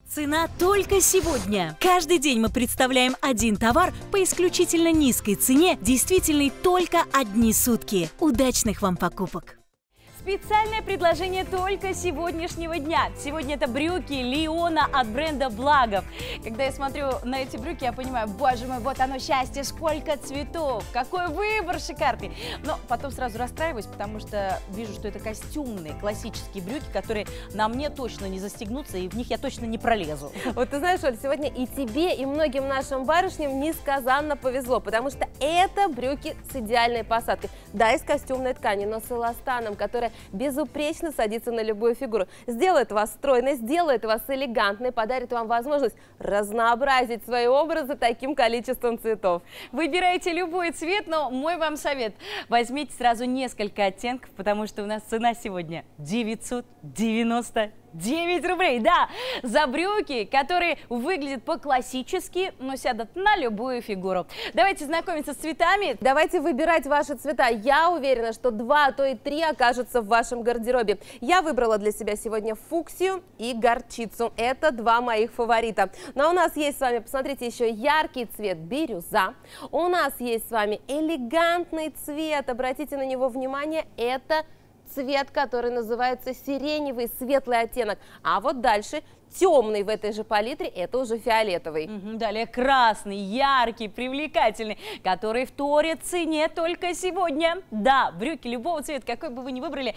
Цена только сегодня. Каждый день мы представляем один товар по исключительно низкой цене, действительной только одни сутки. Удачных вам покупок! Специальное предложение только сегодняшнего дня. Сегодня это брюки Леона от бренда Благов. Когда я смотрю на эти брюки, я понимаю, боже мой, вот оно счастье, сколько цветов, какой выбор шикарный. Но потом сразу расстраиваюсь, потому что вижу, что это костюмные классические брюки, которые на мне точно не застегнутся, и в них я точно не пролезу. Вот ты знаешь, Оль, сегодня и тебе, и многим нашим барышням несказанно повезло, потому что это брюки с идеальной посадкой. Да, из костюмной ткани, но с эластаном, которая безупречно садится на любую фигуру. Сделает вас стройной, сделает вас элегантной, подарит вам возможность разнообразить свои образы таким количеством цветов. Выбирайте любой цвет, но мой вам совет: возьмите сразу несколько оттенков, потому что у нас цена сегодня 999 рублей. Да, за брюки, которые выглядят по-классически, но сядут на любую фигуру. Давайте знакомиться с цветами. Давайте выбирать ваши цвета. Я уверена, что 2, а то и 3 окажутся в вашем гардеробе. Я выбрала для себя сегодня фуксию и горчицу. Это 2 моих фаворита. Но у нас есть с вами, посмотрите, еще яркий цвет бирюза. У нас есть с вами элегантный цвет. Обратите на него внимание, это цвет, который называется сиреневый, светлый оттенок. А вот дальше темный в этой же палитре, это уже фиолетовый. Далее красный, яркий, привлекательный, который вторит цене только сегодня. Да, брюки любого цвета, какой бы вы ни выбрали,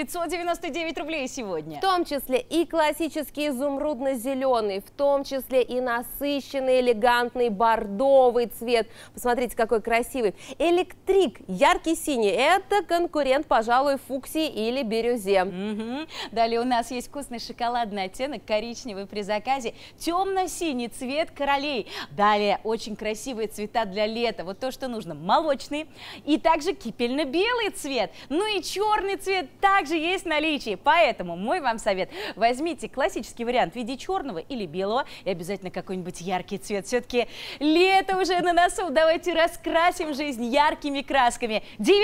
999 рублей сегодня. В том числе и классический изумрудно-зеленый, в том числе и насыщенный, элегантный бордовый цвет. Посмотрите, какой красивый. Электрик, яркий синий, это конкурент, пожалуй, фуксии или бирюзе. Далее у нас есть вкусный шоколадный оттенок, коричневый при заказе, темно-синий цвет королей. Далее очень красивые цвета для лета, вот то, что нужно, молочный и также кипельно-белый цвет. Ну и черный цвет также есть в наличии, поэтому мой вам совет: возьмите классический вариант в виде черного или белого и обязательно какой-нибудь яркий цвет. Все-таки лето уже на носу, давайте раскрасим жизнь яркими красками.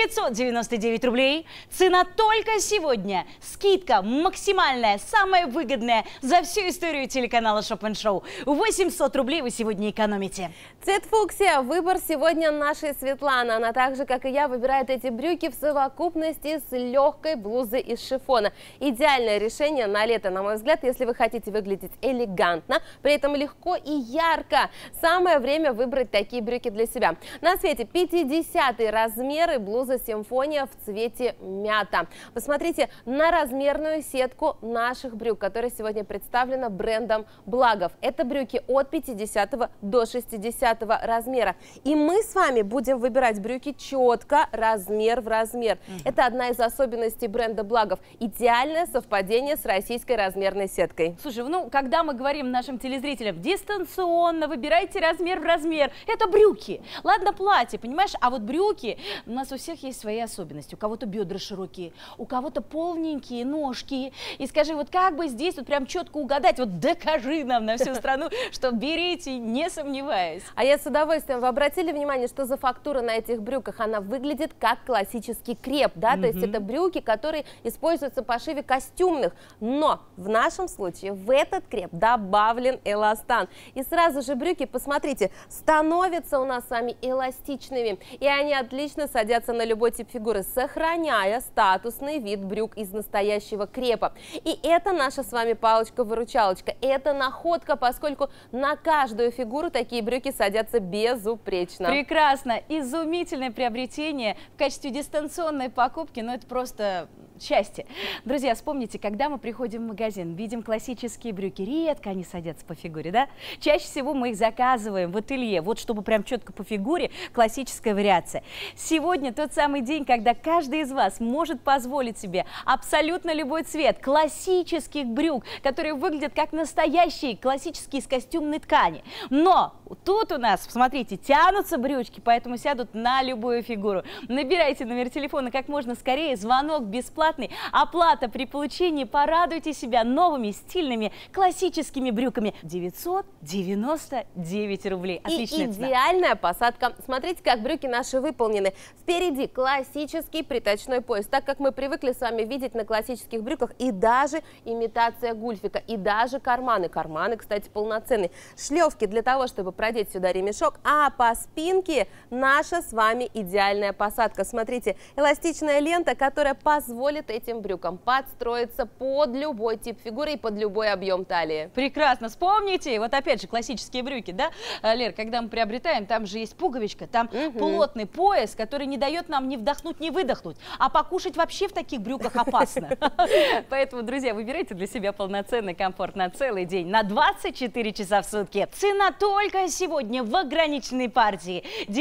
999 рублей, цена только сегодня, скидка максимальная, самая выгодная за всю историю телеканала Shop & Show. 800 рублей вы сегодня экономите. Цвет фуксия. Выбор сегодня нашей Светланы. Она так же, как и я, выбирает эти брюки в совокупности с легкой блузой из шифона. Идеальное решение на лето, на мой взгляд, если вы хотите выглядеть элегантно, при этом легко и ярко. Самое время выбрать такие брюки для себя. На свете 50-й размер и блуза симфония в цвете мята. Посмотрите на размерную сетку наших брюк, которые сегодня представлены брендом Благов. Это брюки от 50 до 60 размера. И мы с вами будем выбирать брюки четко, размер в размер. Это одна из особенностей бренда Благов. Идеальное совпадение с российской размерной сеткой. Слушай, ну, когда мы говорим нашим телезрителям дистанционно, выбирайте размер в размер, это брюки. Ладно, платье, понимаешь? А вот брюки, у нас у всех есть свои особенности. У кого-то бедра широкие, у кого-то полненькие ножки. И скажи, вот как бы здесь вот прям четко угадать, вот докажи нам на всю страну, что берите, не сомневаясь. А я с удовольствием. Вы обратили внимание, что за фактура на этих брюках? Она выглядит как классический креп, да? То есть это брюки, которые используются в пошиве костюмных. Но в нашем случае в этот креп добавлен эластан. И сразу же брюки, посмотрите, становятся у нас с вами эластичными. И они отлично садятся на любой тип фигуры, сохраняя статусный вид брюк из настоящего крепа. И это наша с вами палочка-выручалочка. Это находка, поскольку на каждую фигуру такие брюки садятся безупречно. Прекрасно, изумительное приобретение в качестве дистанционной покупки, но это просто счастье. Друзья, вспомните, когда мы приходим в магазин, видим классические брюки, редко они садятся по фигуре, да? Чаще всего мы их заказываем в ателье, вот чтобы прям четко по фигуре, классическая вариация. Сегодня тот самый день, когда каждый из вас может позволить себе абсолютно любой цвет классических брюк, которые выглядят как настоящие классические из костюмной ткани. Но тут у нас, смотрите, тянутся брючки, поэтому сядут на любую фигуру. Набирайте номер телефона как можно скорее, звонок бесплатный. бесплатный. Оплата при получении. Порадуйте себя новыми стильными классическими брюками. 999 рублей. Отличная цена. Идеальная посадка. Смотрите, как брюки наши выполнены. Впереди классический приточной пояс, так как мы привыкли с вами видеть на классических брюках, и даже имитация гульфика, и даже карманы. Карманы, кстати, полноценные. Шлевки для того, чтобы продеть сюда ремешок, а по спинке наша с вами идеальная посадка. Смотрите, эластичная лента, которая позволит этим брюкам подстроиться под любой тип фигуры и под любой объем талии. Прекрасно. Вспомните, вот опять же классические брюки, да, Лер, когда мы приобретаем, там же есть пуговичка, там плотный пояс, который не дает нам ни вдохнуть, ни выдохнуть, а покушать вообще в таких брюках опасно. Поэтому, друзья, выбирайте для себя полноценный комфорт на целый день, на 24 часа в сутки. Цена только сегодня в ограниченной партии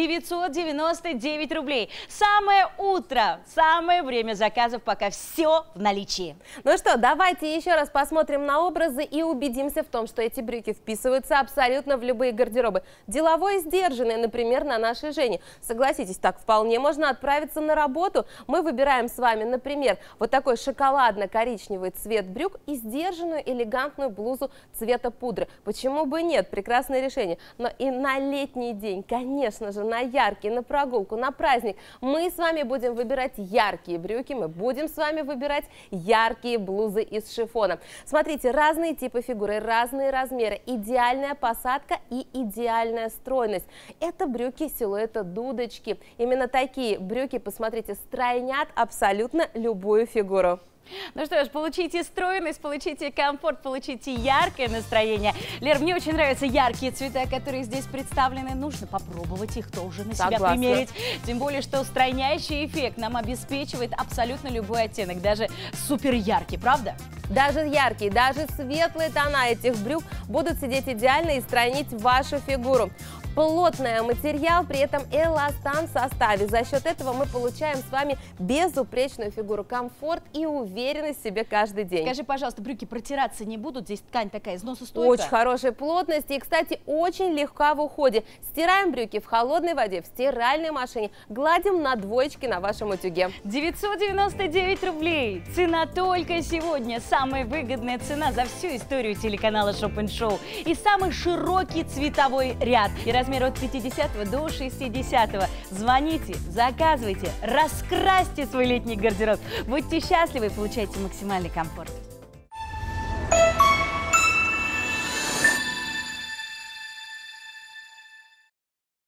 999 рублей. Самое утро, самое время заказов, пока все в наличии. Ну что, давайте еще раз посмотрим на образы и убедимся в том, что эти брюки вписываются абсолютно в любые гардеробы. Деловой и сдержанный, например, на нашей Жене. Согласитесь, так вполне можно отправиться на работу. Мы выбираем с вами, например, вот такой шоколадно-коричневый цвет брюк и сдержанную элегантную блузу цвета пудры. Почему бы нет? Прекрасное решение. Но и на летний день, конечно же, на яркий, на прогулку, на праздник мы с вами будем выбирать яркие брюки, мы будем с вами выбирать яркие блузы из шифона. Смотрите, разные типы фигуры, разные размеры, идеальная посадка и идеальная стройность. Это брюки силуэта дудочки. Именно такие брюки, посмотрите, стройнят абсолютно любую фигуру. Ну что ж, получите стройность, получите комфорт, получите яркое настроение. Лер, мне очень нравятся яркие цвета, которые здесь представлены. Нужно попробовать их тоже на себя примерить. Тем более, что стройнящий эффект нам обеспечивает абсолютно любой оттенок, даже супер яркий, правда? Даже яркие, даже светлые тона этих брюк будут сидеть идеально и стройнить вашу фигуру. Плотный материал, при этом эластан в составе. За счет этого мы получаем с вами безупречную фигуру, комфорт и уверенность в себе каждый день. Скажи, пожалуйста, брюки протираться не будут? Здесь ткань такая износостойкая. Очень хорошей плотности и, кстати, очень легка в уходе. Стираем брюки в холодной воде, в стиральной машине, гладим на двоечке на вашем утюге. 999 рублей. Цена только сегодня. Самая выгодная цена за всю историю телеканала Shop & Show. И самый широкий цветовой ряд. И размер от 50 до 60. Звоните, заказывайте, раскрасьте свой летний гардероб. Будьте счастливы и получайте максимальный комфорт.